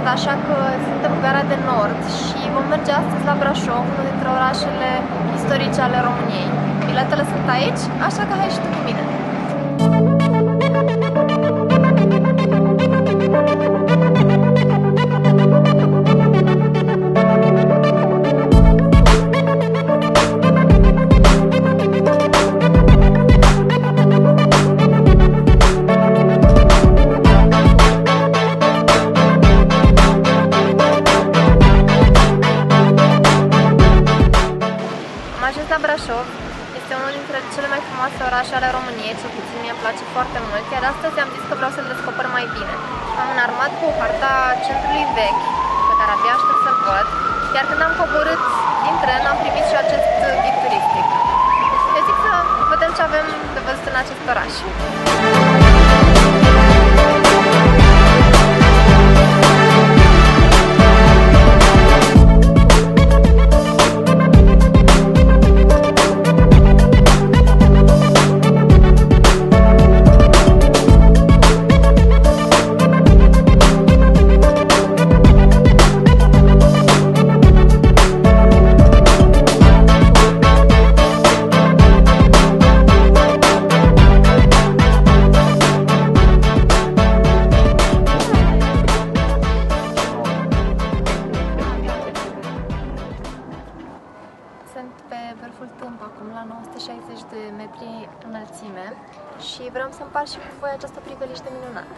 Weekend, așa că suntem în Gara de Nord și vom merge astăzi la Brașov, unul dintre orașele istorice ale României. Biletele sunt aici, așa că hai și tu cu mine! Brașov este unul dintre cele mai frumoase orașe ale României, cel puțin mie îmi place foarte mult, iar astăzi am zis că vreau să-l descoper mai bine. Am înarmat cu harta centrului vechi, pe care abia aștept să-l văd, iar când am coborât din tren am primit și acest ghid turistic. Eu zic să vedem ce avem de văzut în acest oraș. Sunt pe vârful Tâmp, acum la 960 de metri înălțime și vreau să împart și cu voi această priveliște minunată.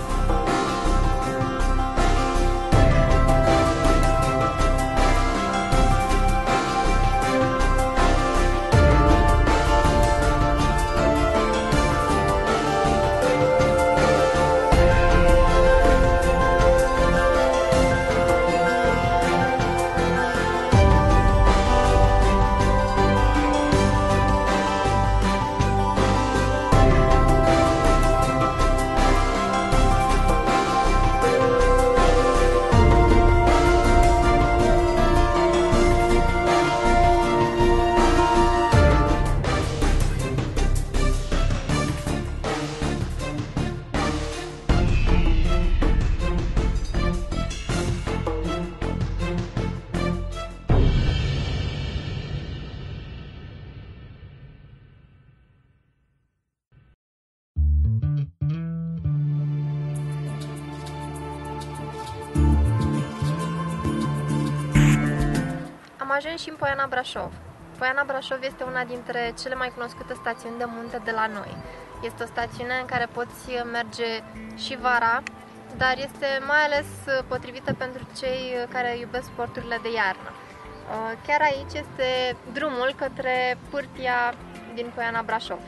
Am ajuns și în Poiana Brașov. Poiana Brașov este una dintre cele mai cunoscute stațiuni de munte de la noi. Este o stațiune în care poți merge și vara, dar este mai ales potrivită pentru cei care iubesc sporturile de iarnă. Chiar aici este drumul către pârtia din Poiana Brașov.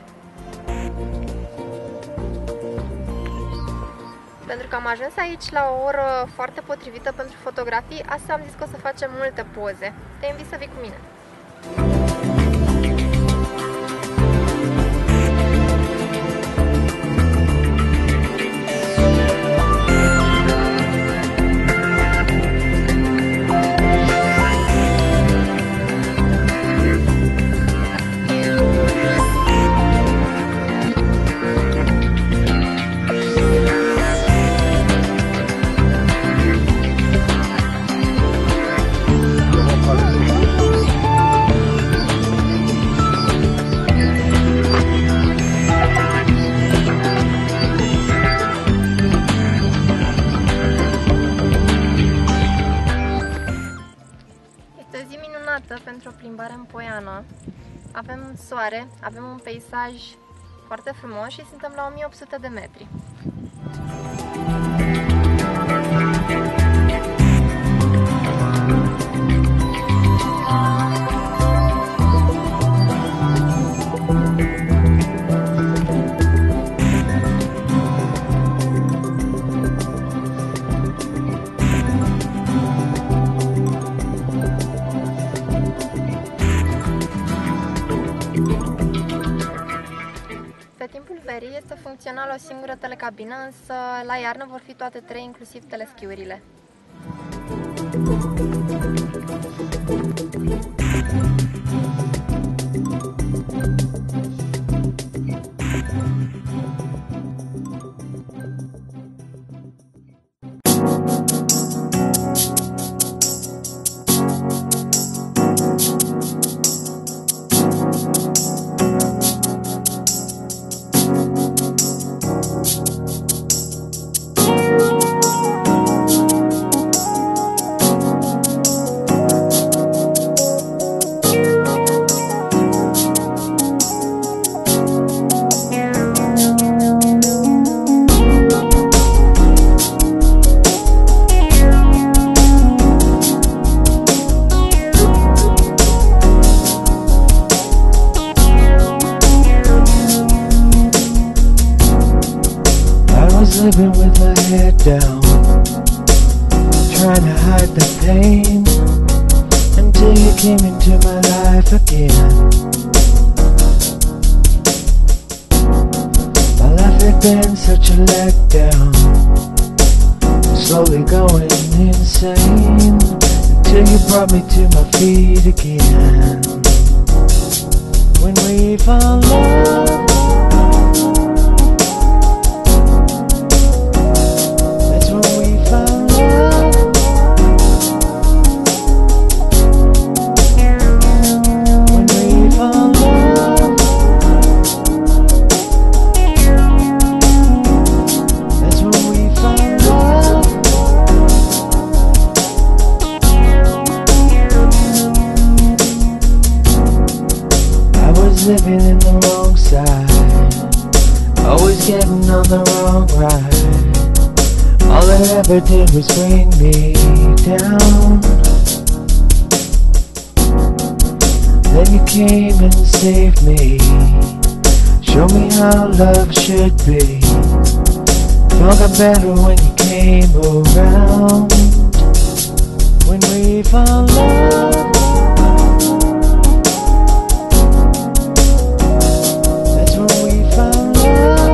Pentru că am ajuns aici la o oră foarte potrivită pentru fotografii, astăzi am zis că o să facem multe poze. Te invit să vii cu mine! Pentru o plimbare în Poiana. Avem soare, avem un peisaj foarte frumos și suntem la 1800 de metri. Este funcțională o singură telecabină, însă la iarnă vor fi toate trei, inclusiv teleschiurile. living with my head down, trying to hide the pain, until you came into my life again. My life had been such a letdown, slowly going insane, until you brought me to my feet again. When we found love, that's when we found love. When we found love, that's when we found love. I was living in the wrong side, always getting on the wrong ride. All it ever did was bring me down. Then you came and saved me, showed me how love should be. Felt better when you came around. When we found love, that's when we found love.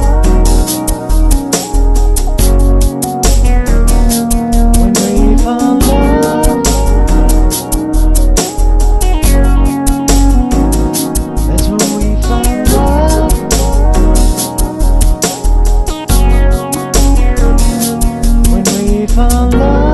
When we found love, that's when we found love. When we found love.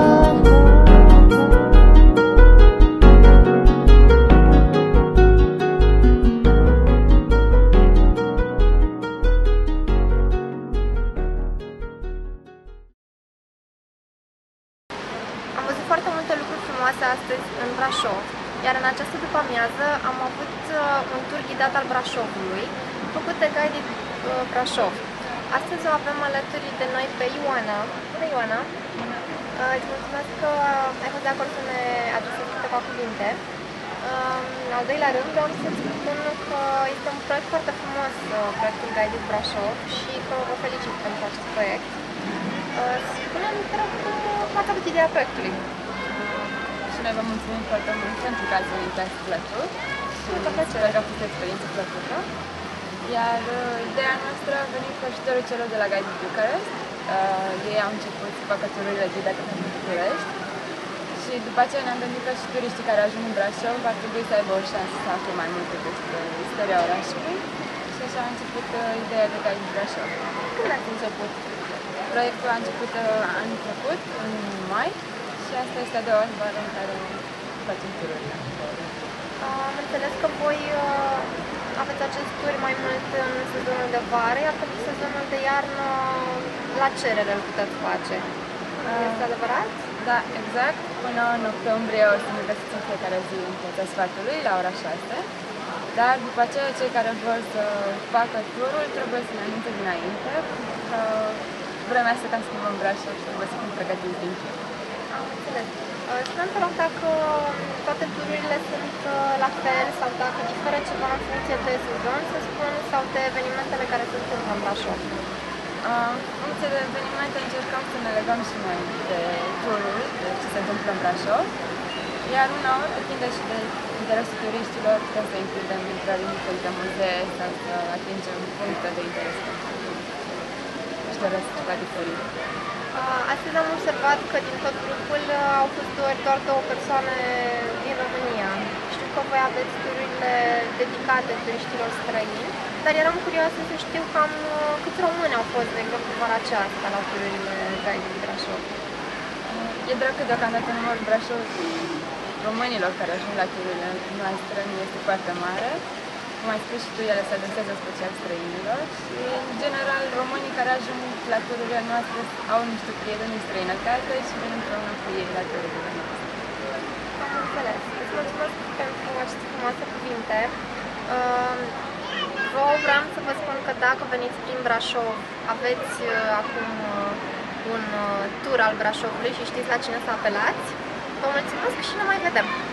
Am văzut foarte multe lucruri frumoase astăzi în Brașov, iar în această după-amiază am avut un tur ghidat al Brașovului, făcut de Guided Brașov. Astăzi o avem alături de noi pe Ioana. Bună, Ioana! Îți mulțumesc că ai fost de acord să ne adresezi câteva cuvinte. În al doilea rând, vreau să-ți spun că este un proiect foarte frumos, proiectul Guided Brașov, și că vă felicit pentru acest proiect. Spune-mi, te rog, cum ați avut ideea proiectului? Și noi vă mulțumim foarte mult pentru că ați venit la Platou și sper că a fost o experiență plăcută. Iar ideea noastră a venit cu ajutorul celor de la Guided Bucharest. Ei au început să facă tururile ghidate pentru București și după aceea ne-am gândit că și turiștii care ajung în Brașov ar trebui să aibă o șansă să afle mai multe despre istoria orașului și așa a început ideea de Guided Brașov. Când ați început? Proiectul a început anul trecut, în mai, și asta este a doua vară în care facem tururile. Am înțeles că voi aveți acest tur mai mult în sezonul de vară, iar pentru sezonul de iarnă la cerere îl puteți face. Este adevărat? Da, exact. Până în octombrie o să ne găsiți în fiecare zi în Piața Sfatului, la ora 6. Dar după aceea, cei care vor să facă turul trebuie să ne anunțe dinainte, pentru că vremea se cam schimbă în Brașov și trebuie să fim pregătiți din timp. Am înțeles. Spune-mi, te rog, dacă toate tururile sunt la fel sau dacă diferă ceva în funcție de sezon, să spun, sau de evenimentele care se întâmplă în Brașov. În funcție de evenimente încercăm să ne legăm și noi de turul, de ce se întâmplă în Brașov, iar uneori depinde și de interesul turiștilor, putem să includem intrări în diferite muzee sau să atingem puncte de interes și doresc ceva diferit. Astăzi am observat că din tot grupul au fost doar două persoane din România. Știu că voi aveți tururile dedicate turiștilor străini, dar eram curioasă să știu cam câți români au fost, de exemplu, vara aceasta la tururile Guided din Brașov. E drept că deocamdată numărul Brașov românilor care ajung la tururile noastre nu este foarte mare. Cum ai spus și tu, ele se adresează special străinilor și, în general, românii care ajung la tururile noastre au niște prieteni în străinătate și vin împreună cu ei la tururile noastre. Am înțeles. Îți mulțumesc pentru aceste frumoase cuvinte. Vreau să vă spun că dacă veniți prin Brașov, aveți acum un tur al Brașovului și știți la cine să apelați. Vă mulțumesc și ne mai vedem!